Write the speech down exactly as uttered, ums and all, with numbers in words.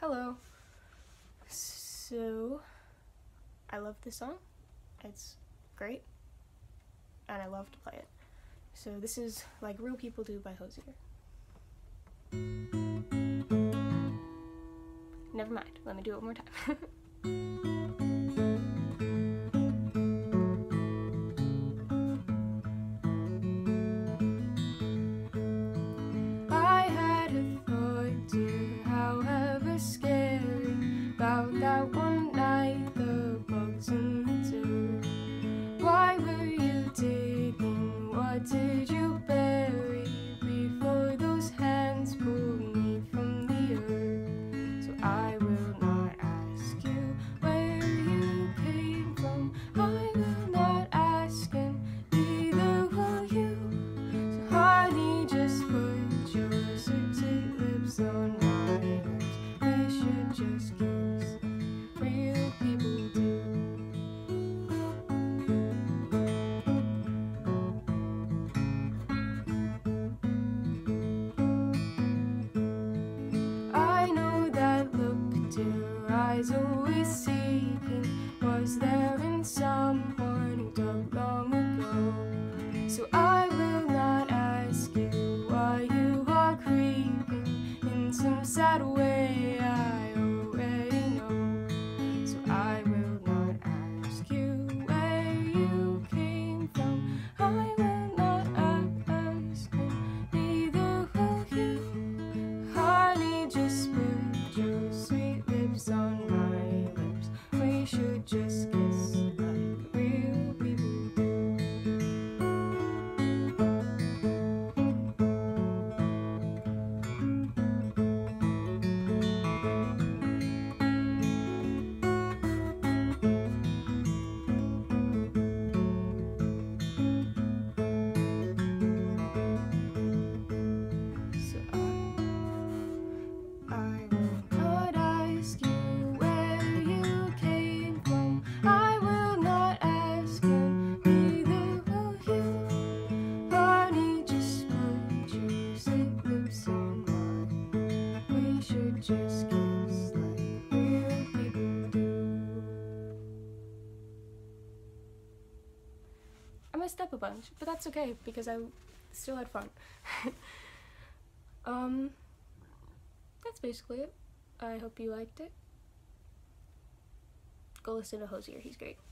Hello. So, I love this song. It's great, and I love to play it. So this is Like Real People Do by Hozier. Never mind, let me do it one more time. I had a thought too, however scary, about that one night, the bugs in the dirt. Why were you digging? What did you bury before those hands pulled me from the earth? So I will not ask you where you came from. I will not ask, and neither will you. So honey, just put your sweet, sweet lips on my lips. We should just kiss like real people do. I know that look to your eyes, always seeking, was there in some morning dug long ago. So I will not ask you why you are creeping in some sad way, I already know. So I will not ask you where you came from. I will not ask, and neither will you. Honey, just put your sweet lips on my lips. We should just kiss like real people do. So I, I will not ask you where you came from. I will not ask, and neither will you. Honey, just put your sweet lips on mine. We should just kiss like real people do. I messed up a bunch, but that's okay because I still had fun. um, that's basically it. I hope you liked it. Go listen to Hozier, he's great.